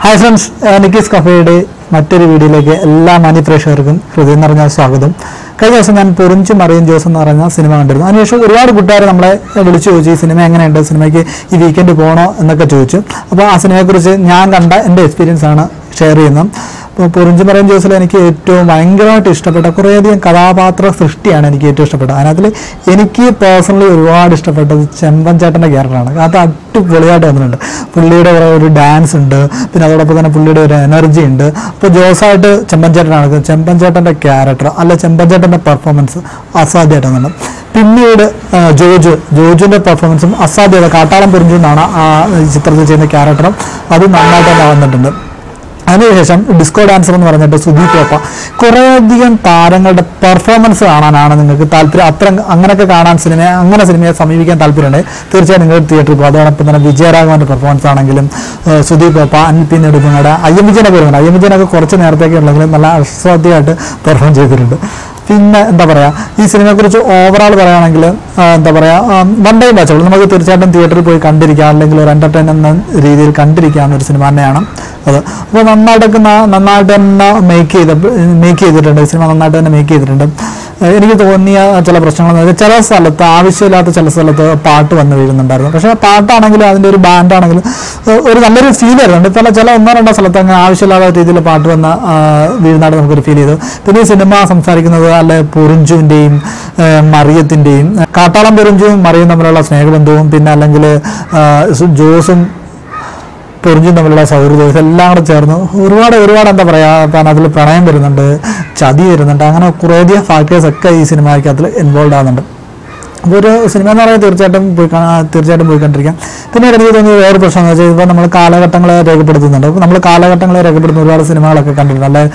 Hi friends, Nikki's കഫേയുടെ മറ്റൊരു വീഡിയോയിലേക്ക് എല്ലാ മാന്യപ്രേക്ഷകർക്കും ഹൃദയം നിറഞ്ഞ സ്വാഗതം. കഴിഞ്ഞ ദിവസം ഞാൻ പൊറിഞ്ചു മറിയം ജോസ് എന്ന് പറയുന്ന സിനിമ കണ്ടിരുന്നു. അതിനുശേഷം ഒരുപാട് കൂട്ടുകാർ നമ്മളെ വിളിച്ചു ചോദിച്ചു, ഈ സിനിമ എങ്ങനെയുണ്ട്, സിനിമയ്ക്ക് ഈ വീക്കെൻഡ് പോകണോ എന്നൊക്കെ ചോദിച്ചു. അപ്പോൾ ആ സിനിമയെക്കുറിച്ച് ഞാൻ കണ്ട എൻ്റെ എക്സ്പീരിയൻസ് ആണ് ഷെയർ ചെയ്യുന്നത്. ഇപ്പോൾ പൊറിഞ്ചു മറിയം ജോസിൽ എനിക്ക് ഏറ്റവും ഭയങ്കരമായിട്ട് ഇഷ്ടപ്പെട്ട കുറേയധികം കഥാപാത്ര സൃഷ്ടിയാണ് എനിക്ക് ഏറ്റവും ഇഷ്ടപ്പെട്ടത്. അതിനകത്തിൽ എനിക്ക് പേഴ്സണലി ഒരുപാട് ഇഷ്ടപ്പെട്ടത് ചെമ്പൻ ചേട്ടൻ്റെ ക്യാരക്ടറാണ്. അത് അടിപൊളിയായിട്ട് വന്നിട്ടുണ്ട്. പുള്ളിയുടെ ഒരു ഡാൻസ് ഉണ്ട്, പിന്നെ അതോടൊപ്പം തന്നെ പുള്ളിയുടെ ഒരു എനർജി ഉണ്ട്. അപ്പോൾ ജോസായിട്ട് ചെമ്പൻ ചേട്ടനാണ്, ചെമ്പൻ ചേട്ടൻ്റെ ക്യാരക്ടർ അല്ല ചെമ്പൻ ചേട്ടൻ്റെ പെർഫോമൻസ് അസാധ്യമായിട്ട് വന്നിട്ടുണ്ട്. പിന്നീട് ജോജുവിൻ്റെ പെർഫോമൻസും അസാധ്യത, കാട്ടാളം പൊറിഞ്ചു എന്നാണ് ആ ചിത്രത്തിൽ ചെയ്യുന്ന ക്യാരക്ടറും അത് നന്നായിട്ട് തന്നെ വന്നിട്ടുണ്ട്. അതിനുശേഷം ഡിസ്കോ ഡാൻസർ എന്ന് പറഞ്ഞിട്ട് സുദീപ് പോപ്പ, കുറേയധികം താരങ്ങളുടെ പെർഫോമൻസ് കാണാനാണ് നിങ്ങൾക്ക് താല്പര്യം. അങ്ങനെയൊക്കെ കാണാൻ സിനിമയെ സമീപിക്കാൻ താല്പര്യമുണ്ട്, തീർച്ചയായും നിങ്ങൾ തിയേറ്ററിൽ പോകും. അതോടൊപ്പം തന്നെ വിജയരാഘവൻ്റെ പെർഫോമൻസ് ആണെങ്കിലും സുദീപ് പോപ്പ, പിന്നീട് നിങ്ങളുടെ അയ്യമ്പിജനെ പേരുണ്ട്. അയ്യമ്പിജനൊക്കെ കുറച്ച് നേരത്തേക്ക് ഉള്ളെങ്കിലും നല്ല അസാധ്യമായിട്ട് പെർഫോം ചെയ്തിട്ടുണ്ട്. പിന്നെ എന്താ പറയുക, ഈ സിനിമയെക്കുറിച്ച് ഓവറോൾ പറയുകയാണെങ്കിൽ എന്താ പറയുക, വൺ ടൈം വാച്ചബിൾ, നമുക്ക് തീർച്ചയായിട്ടും തിയേറ്ററിൽ പോയി കണ്ടിരിക്കാം, അല്ലെങ്കിൽ ഒരു എൻ്റർടൈൻ എന്ന രീതിയിൽ കണ്ടിരിക്കാവുന്ന ഒരു സിനിമ തന്നെയാണ് അത്. അപ്പോൾ നന്നായിട്ട് തന്നെ മേക്ക് ചെയ്തിട്ടുണ്ട്. ഈ സിനിമ നന്നായിട്ട് തന്നെ മേക്ക് ചെയ്തിട്ടുണ്ട്. എനിക്ക് തോന്നിയ ചില പ്രശ്നങ്ങളെന്ന് വെച്ചാൽ ചില സ്ഥലത്ത് ആവശ്യമില്ലാത്ത ചില സ്ഥലത്ത് പാട്ട് വന്ന് വീഴുന്നുണ്ടായിരുന്നു. പക്ഷേ പാട്ടാണെങ്കിലും അതിൻ്റെ ഒരു ബാൻഡാണെങ്കിലും ഒരു നല്ലൊരു ഫീൽ വരുന്നുണ്ട്. ചില ഒന്നോ രണ്ടോ സ്ഥലത്ത് അങ്ങനെ ആവശ്യമില്ലാത്ത രീതിയിൽ പാട്ട് വന്ന് വീഴുന്നതായിട്ട് നമുക്കൊരു ഫീൽ ചെയ്തു. പിന്നെ ഈ സിനിമ സംസാരിക്കുന്നത് അല്ലെ പൊറിഞ്ചുവിൻ്റെയും മറിയത്തിൻ്റെയും, കാട്ടാളം പൊറിഞ്ചുവും മറിയും തമ്മിലുള്ള സ്നേഹബന്ധവും, പിന്നെ അല്ലെങ്കിൽ ജോസും പൊറിഞ്ചും തമ്മിലുള്ള സൗഹൃദവും എല്ലാം കൂടെ ചേർന്ന് ഒരുപാട് എന്താ പറയുക, അതിൽ പ്രണയം വരുന്നുണ്ട്, ചതി വരുന്നുണ്ട്, അങ്ങനെ കുറേയധികം ഫാക്ടേഴ്സ് ഒക്കെ ഈ സിനിമയ്ക്കകത്തിൽ ഇൻവോൾവ് ആകുന്നുണ്ട്. അപ്പോൾ ഒരു സിനിമ എന്ന് പറയുന്നത് തീർച്ചയായിട്ടും പോയി കണ്ടിരിക്കാം. പിന്നീട് എനിക്ക് തോന്നിയ വേറെ പ്രശ്നം എന്ന് വെച്ചാൽ, ഇപ്പോൾ നമ്മൾ കാലഘട്ടങ്ങളെ രേഖപ്പെടുത്തുന്നുണ്ട്. അപ്പോൾ നമ്മൾ കാലഘട്ടങ്ങളെ രേഖപ്പെടുത്തുന്ന ഒരുപാട് സിനിമകളൊക്കെ കണ്ടിട്ടുണ്ട്. അല്ലെ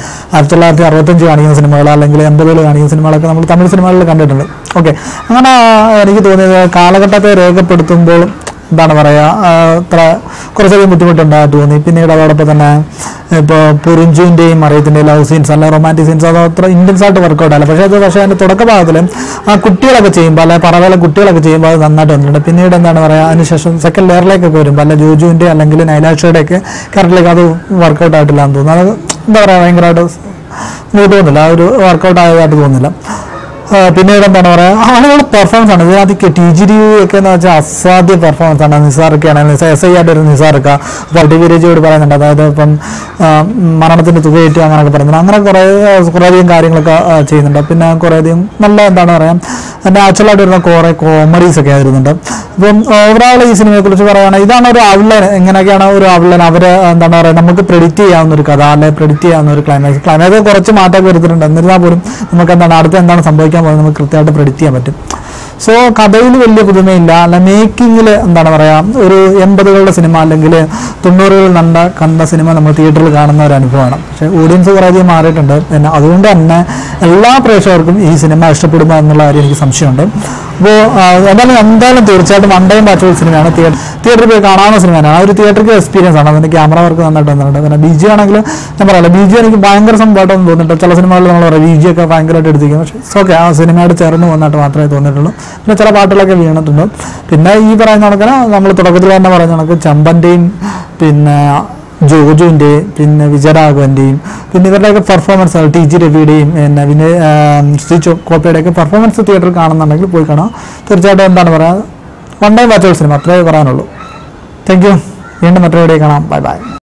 1965 കാണിക്കുന്ന സിനിമകൾ, അല്ലെങ്കിൽ 80 കാണിക്കുന്ന സിനിമകളൊക്കെ നമ്മൾ തമിഴ് സിനിമകളിൽ കണ്ടിട്ടുണ്ട്. ഓക്കെ, അങ്ങനെ എനിക്ക് തോന്നിയത് കാലഘട്ടത്തെ രേഖപ്പെടുത്തുമ്പോൾ എന്താണ് പറയുക, അത്ര കുറച്ചധികം ബുദ്ധിമുട്ടുണ്ടായിട്ട് തോന്നി. പിന്നീട് അതോടൊപ്പം തന്നെ ഇപ്പോൾ പൊറിഞ്ചുവിൻ്റെയും മറിയത്തിൻ്റെയും ലവ് സീൻസ് അല്ല റൊമാൻറ്റിക് സീൻസ് അത് അത്ര ഇൻറ്റൻസ് ആയിട്ട് വർക്കൗട്ട് അല്ല. പക്ഷേ അതിൻ്റെ തുടക്ക ഭാഗത്തിൽ ആ കുട്ടികളൊക്കെ ചെയ്യുമ്പോൾ അല്ലെ പറവേല കുട്ടികളൊക്കെ ചെയ്യുമ്പോൾ അത് നന്നായിട്ട് വന്നിട്ടുണ്ട്. പിന്നീട് എന്താണ് പറയുക, അതിനുശേഷം സെക്കൻഡ് ലെയറിലേക്കൊക്കെ വരുമ്പോൾ അല്ല ജോജുവിൻ്റെ അല്ലെങ്കിൽ നൈലാഷയുടെയൊക്കെ ക്യാരക്ടറിലേക്ക് അത് വർക്കൗട്ട് ആയിട്ടില്ല എന്ന് തോന്നുന്നു. അത് എന്താ പറയുക, ഭയങ്കരമായിട്ട് തോന്നുന്നില്ല, ആ ഒരു വർക്കൗട്ട് ആയതായിട്ട് തോന്നുന്നില്ല. പിന്നീട് എന്താണ് പറയുക, ആളുകളുടെ പെർഫോമൻസ് ആണ് ഇതിനകത്ത്. TGD ഒക്കെ എന്ന് വെച്ചാൽ അസാധ്യ പെർഫോമൻസ് ആണ്. നിസാറൊക്കെയാണ് SI ആയിട്ട് ഒരു നിസാറൊക്ക അപ്പോൾ ടിവിരജിയോട് പറയുന്നുണ്ട്, അതായത് ഇപ്പം മരണത്തിൻ്റെ തുകയേറ്റു അങ്ങനെയൊക്കെ പറയുന്നുണ്ട്. അങ്ങനെ കുറേയധികം കാര്യങ്ങളൊക്കെ ചെയ്യുന്നുണ്ട്. പിന്നെ കുറേയധികം നല്ല എന്താണ് പറയുക, നാച്ചുറലായിട്ട് വരുന്ന കുറേ കോമഡീസ് ഒക്കെ വരുന്നുണ്ട്. അപ്പം ഓവറോൾ ഈ സിനിമയെക്കുറിച്ച് പറയുകയാണെങ്കിൽ ഇതാണ് ഒരു ഔട്ട്ലൈൻ. എങ്ങനെയൊക്കെയാണ് ഒരു ഔട്ട്ലൈൻ, അവർ എന്താണ് പറയുക, നമുക്ക് പ്രെഡിക്റ്റ് ചെയ്യാവുന്ന ഒരു കഥ അല്ലെങ്കിൽ പ്രെഡിക്റ്റ് ചെയ്യാവുന്ന ഒരു ക്ലൈമാക്സ് കുറച്ച് മാറ്റമൊക്കെ വരുത്തിയിട്ടുണ്ട്. എന്നിരുന്നാൽ പോലും നമുക്ക് അടുത്ത് എന്താണ് സംഭവിക്കാൻ പോകുന്നത് നമുക്ക് കൃത്യമായിട്ട് പ്രെഡിക്റ്റ് ചെയ്യാൻ പറ്റും. സോ കഥയിൽ വലിയ പുതുമയില്ല, അല്ല മേക്കിങ്ങിൽ എന്താണ് പറയുക, ഒരു 80കളുടെ സിനിമ അല്ലെങ്കിൽ 90കളിൽ കണ്ട സിനിമ നമ്മൾ തിയേറ്ററിൽ കാണുന്ന ഒരു അനുഭവമാണ്. പക്ഷേ ഓഡിയൻസ് കുറേയധികം മാറിയിട്ടുണ്ട്. പിന്നെ അതുകൊണ്ട് തന്നെ എല്ലാ പ്രേക്ഷകർക്കും ഈ സിനിമ ഇഷ്ടപ്പെടുമോ എന്നുള്ള കാര്യം എനിക്ക് സംശയമുണ്ട്. അപ്പോൾ എന്തായാലും തീർച്ചയായിട്ടും വൺ ടൈം വാച്ചബിൾ സിനിമയാണ്. തിയേറ്ററിൽ പോയി കാണാവുന്ന സിനിമയാണ്. ആ ഒരു തിയേറ്ററിൽ എക്സ്പീരിയൻസ് ആണ്. അതിൻ്റെ ക്യാമറ വർക്ക് നന്നായിട്ട് വന്നിട്ടുണ്ട്. പിന്നെ BG ആണെങ്കിൽ ഞാൻ പറയാം, BG എനിക്ക് ഭയങ്കര സംഭവമായിട്ടൊന്നും തോന്നിയിട്ടുണ്ട്. ചില സിനിമകളിൽ നമ്മൾ പറയാം BG ഒക്കെ ഭയങ്കരമായിട്ട് എടുത്തിരിക്കും. പക്ഷേ ഓക്കെ, ആ സിനിമയോട് ചേർന്ന് വന്നിട്ട് മാത്രമേ തോന്നിയിട്ടുള്ളൂ. പിന്നെ ചില പാട്ടുകളൊക്കെ വീണിട്ടുണ്ട്. പിന്നെ ഈ പറയുന്ന കണക്കിന് നമ്മൾ തുടക്കത്തിൽ തന്നെ പറയുന്ന കണക്ക് ചെമ്പൻ്റെയും പിന്നെ ജോജുവിൻ്റെയും പിന്നെ വിജയരാഘവൻ്റെയും പിന്നെ ഇവരുടെയൊക്കെ പെർഫോമൻസ്, TG രവിയുടെയും പിന്നെ ശ്രീ കോപ്പയുടെയൊക്കെ പെർഫോമൻസ് തിയേറ്ററിൽ കാണുന്നുണ്ടെങ്കിൽ പോയി കാണാം. തീർച്ചയായിട്ടും എന്താണ് പറയുക, വൺ ടൈം വാച്ചബിൾ സിനിമ, അത്രേ പറയാനുള്ളൂ. Thank you. വീണ്ടും മറ്റൊരു വീഡിയോ കാണാം. ബൈ.